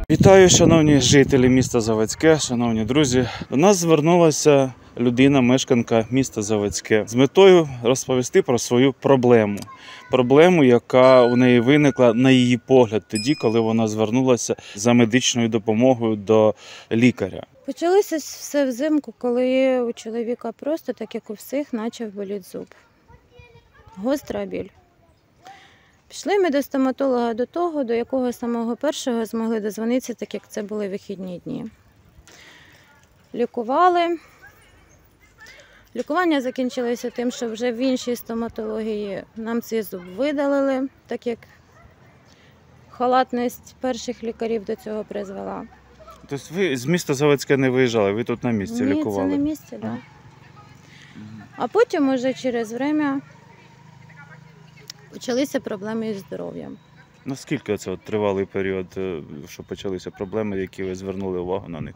Вітаю, шановні жителі міста Заводське, шановні друзі. До нас звернулася людина, мешканка міста Заводське, з метою розповісти про свою проблему. Проблему, яка у неї виникла, на її погляд, тоді, коли вона звернулася за медичною допомогою до лікаря. Почалося все взимку, коли у чоловіка просто, так як у всіх, почав боліти зуб. Гостра біль. Пішли ми до стоматолога до того, до якого самого першого змогли дозвонитися, так як це були вихідні дні. Лікували. Лікування закінчилося тим, що вже в іншій стоматології нам цей зуб видалили, так як халатність перших лікарів до цього призвела. Тобто ви з міста Заводське не виїжджали, ви тут на місці лікували? Ні, це на місці, так. Да. А потім уже через час почалися проблеми зі здоров'ям. Наскільки це тривалий період, що почалися проблеми, які ви звернули увагу на них?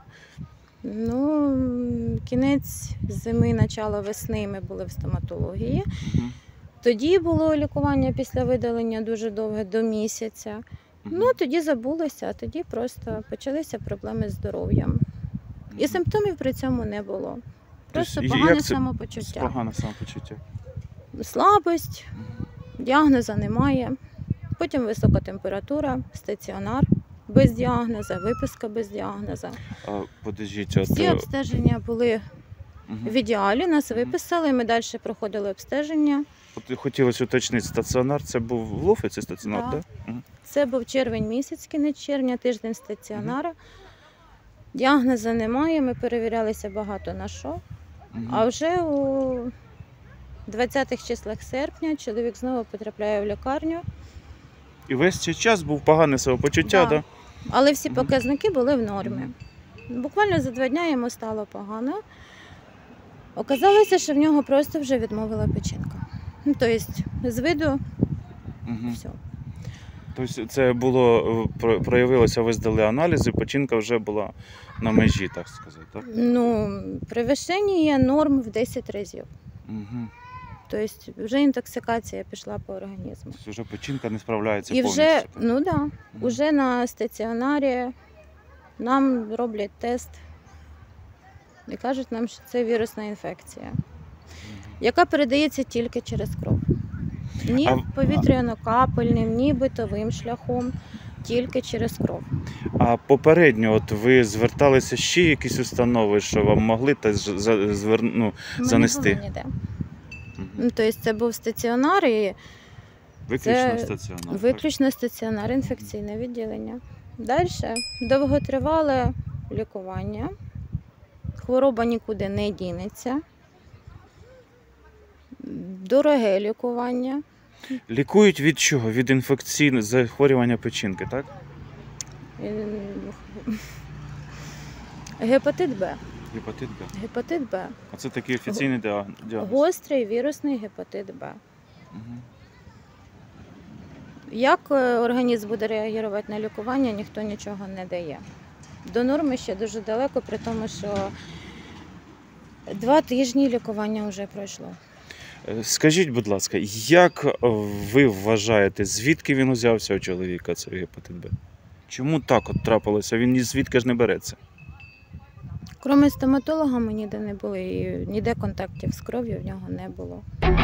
Ну, кінець зими, почало весни ми були в стоматології. Тоді було лікування після видалення дуже довге, до місяця. Ну, тоді забулося, а тоді просто почалися проблеми з здоров'ям. І симптомів при цьому не було. Просто погане самопочуття. Погане самопочуття. Слабость, діагнозу немає. Потім висока температура, стаціонар без діагнозу, виписка без діагнозу. Всі обстеження були в ідеалі, нас виписали, ми далі проходили обстеження. Хотілося уточнити, стаціонар це був в Луфиці стаціонар, так? Да? Це був червень місяць, кінець червня, тиждень стаціонара. Діагнозу немає, ми перевірялися багато на що. А вже у 20-х числах серпня чоловік знову потрапляє в лікарню. І весь цей час був погане самопочуття, так? Але всі показники були в нормі. Буквально за 2 дні йому стало погано. Оказалося, що в нього просто вже відмовила печінка. Ну, тобто, з виду, все. Тобто це було, проявилося, ви здали аналізи, печінка вже була на межі, так сказати, так? Ну, перевищення норм в 10 разів. Тобто вже інтоксикація пішла по організму. Тобто вже печінка не справляється і повністю? Вже, ну так, вже на стаціонарі нам роблять тест і кажуть нам, що це вірусна інфекція, яка передається тільки через кров. Ні повітряно-капельним, ні битовим шляхом, тільки через кров. А попередньо от ви зверталися ще якісь установи, що вам могли занести? Ми не були ніде. Тобто це був стаціонар і виключно стаціонар. Виключно стаціонар, інфекційне відділення. Далі довготривале лікування. Хвороба нікуди не дінеться. Дороге лікування. Лікують від чого? Від інфекційного захворювання печінки, так? Гепатит Б. Гепатит Б? Гепатит Б. А це такий офіційний діагноз? Гострий вірусний гепатит Б. Як організм буде реагувати на лікування, ніхто нічого не дає. До норми ще дуже далеко, при тому, що 2 тижні лікування вже пройшло. Скажіть, будь ласка, як ви вважаєте, звідки він узявся у чоловіка, цей гепатит Б? Чому так от трапилося? Він ні звідки ж не береться? Крім стоматолога ми ніде не були, і ніде контактів з кров'ю в нього не було.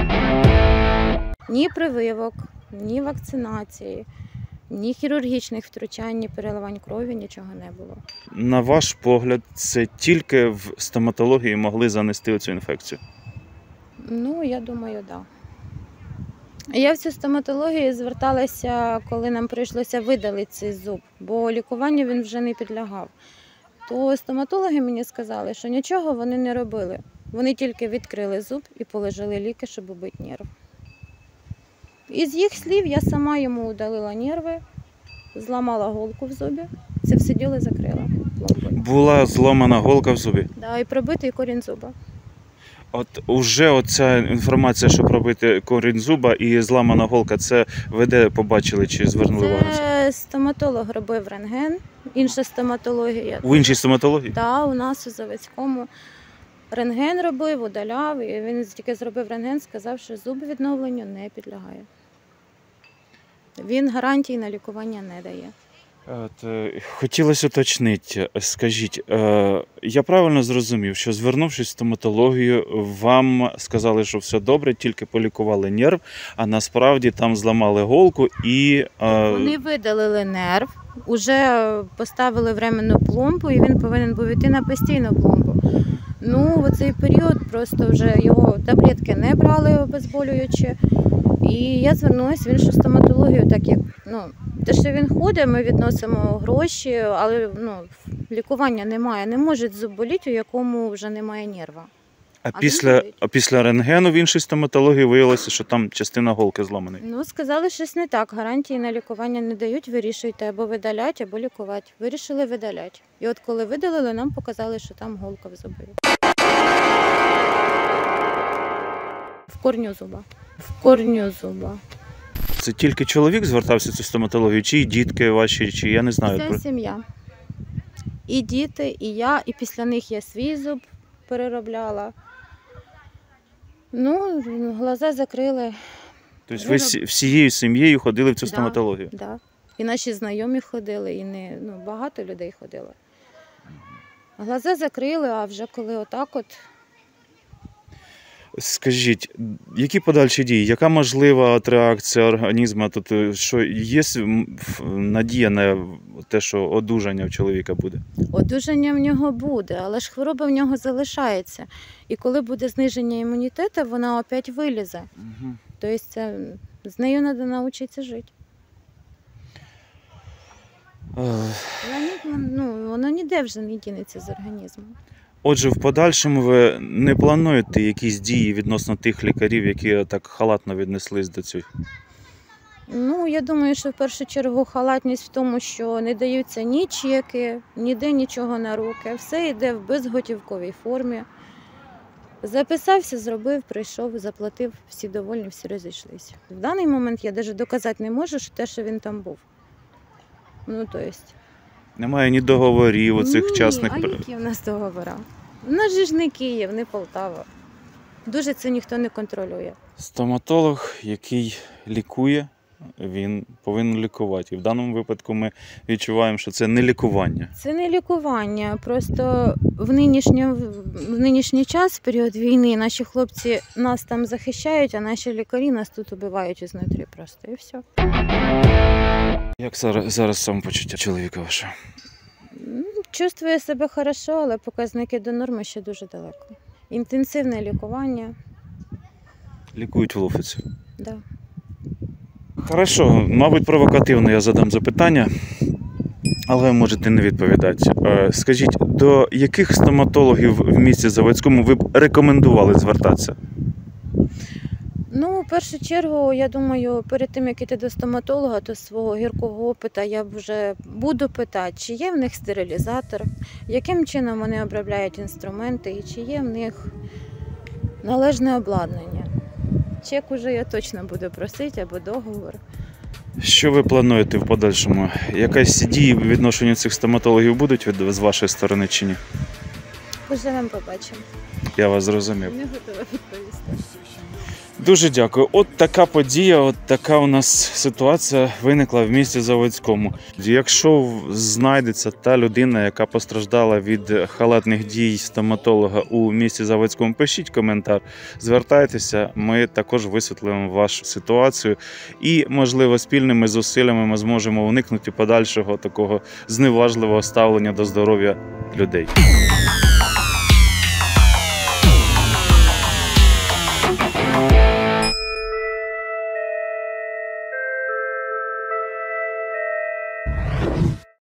Ні прививок, ні вакцинації, ні хірургічних втручань, ні переливань крові, нічого не було. На ваш погляд, це тільки в стоматології могли занести цю інфекцію? Ну, я думаю, так. Да. Я в цю стоматологію зверталася, коли нам прийшлося видалити цей зуб, бо лікуванню він вже не підлягав. То стоматологи мені сказали, що нічого вони не робили. Вони тільки відкрили зуб і положили ліки, щоб убити нерв. Із їх слів я сама йому удалила нерви, зламала голку в зубі, це все діло закрила пломбою. Була зламана голка в зубі? Так, да, і пробитий корінь зуба. От уже оця інформація, що пробити корінь зуба і зламана голка, це ви де побачили чи звернули увагу? Це стоматолог робив рентген, інша стоматологія. У іншій стоматології? Так, у нас у Заводському рентген робив, удаляв, і він тільки зробив рентген, сказав, що зуб відновленню не підлягає. Він гарантій на лікування не дає. Хотілося уточнити, скажіть, я правильно зрозумів, що звернувшись в стоматологію, вам сказали, що все добре, тільки полікували нерв, а насправді там зламали голку і... Вони видалили нерв, уже поставили временну пломбу, і він повинен був йти на постійну пломбу. Ну, в цей період просто вже його таблетки не брали обезболюючі. І я звернулася в іншу стоматологію, так як те, що він ходить, ми відносимо гроші, але лікування немає. Не може зуб боліти, у якому вже немає нерва. А після рентгену в іншій стоматології виявилося, що там частина голки зламана. Ну, сказали, щось не так. Гарантії на лікування не дають, вирішуйте або видалять, або лікувати. Вирішили видалять. І от коли видалили, нам показали, що там голка в зубі. В корню зуба. В корню зуба. Це тільки чоловік звертався в цю стоматологію, чи і дітки ваші, чи я не знаю. Вся сім'я. І діти, і я, і після них я свій зуб переробляла. Ну, глаза закрили. Тобто ви всією сім'єю ходили в цю стоматологію? Так. Да. І наші знайомі ходили, і багато людей ходило. Глаза закрили, а вже коли отак от. Скажіть, які подальші дії? Яка можлива реакція організму? Тут що є надія на те, що одужання в чоловіка буде? Одужання в нього буде, але ж хвороба в нього залишається. І коли буде зниження імунітету, вона опять вилізе. Угу. Тобто з нею треба навчитися жити. Вона ніде вже не дінеться з організму. Отже, в подальшому ви не плануєте якісь дії відносно тих лікарів, які так халатно віднеслись до цього? Ну, я думаю, що в першу чергу халатність в тому, що не даються ні чеки, ніде нічого на руки. Все йде в безготівковій формі. Записався, зробив, прийшов, заплатив, всі довольні, всі розійшлися. В даний момент я навіть доказати не можу, що те, що він там був. Немає ні договорів оцих частних... А які в нас договори? У нас же ж не Київ, не Полтава. Дуже це ніхто не контролює. Стоматолог, який лікує, він повинен лікувати. І в даному випадку ми відчуваємо, що це не лікування. Це не лікування. Просто в нинішній час, в період війни, наші хлопці нас там захищають, а наші лікарі нас тут убивають ізнутрі просто. І все. Як зараз самопочуття чоловіка ваше? Чувствує себе хорошо, але показники до норми ще дуже далеко. Інтенсивне лікування. Лікують в Луфиці? Так. Да. Хорошо, мабуть, провокативно я задам запитання, але ви можете не відповідати. Скажіть, до яких стоматологів в місті Заводському ви б рекомендували звертатися? Ну, в першу чергу, я думаю, перед тим, як іти до стоматолога, то свого гіркого опита я вже буду питати, чи є в них стерилізатор, яким чином вони обробляють інструменти і чи є в них належне обладнання. Чек уже я точно буду просити або договор. Що ви плануєте в подальшому? Якась дії в відношенні цих стоматологів будуть з вашої сторони чи ні? Поживемо, побачимо. Я вас зрозумів. Не готова відповісти. Дуже дякую. От така подія, от така у нас ситуація виникла в місті Заводському. Якщо знайдеться та людина, яка постраждала від халатних дій стоматолога у місті Заводському, пишіть коментар, звертайтеся, ми також висвітлимо вашу ситуацію і, можливо, спільними зусиллями ми зможемо уникнути подальшого такого зневажливого ставлення до здоров'я людей.